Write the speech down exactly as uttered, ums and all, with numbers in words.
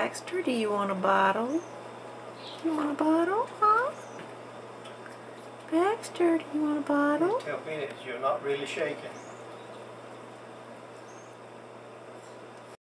Baxter, do you want a bottle? You want a bottle, huh? Baxter, do you want a bottle? Tell me that you're not really shaking.